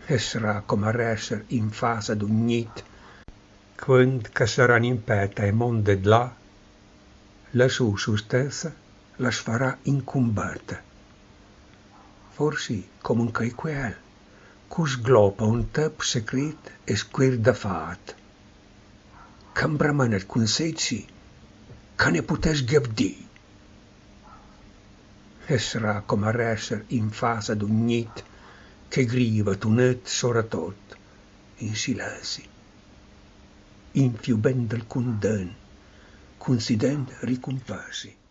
e sarà come resser in fase d'un nit, quando che saranno in peta e monde de là, la sua sustessa la farà incumberta. Forse come un quel, che sglopa un tep secret e squir da fat. Cambramanet conseci, che ne potes gavdì. E sarà come resser in fase d'un nit, che griva tunet sora tot, in silenzi, infiubendo il consident ricomparsi.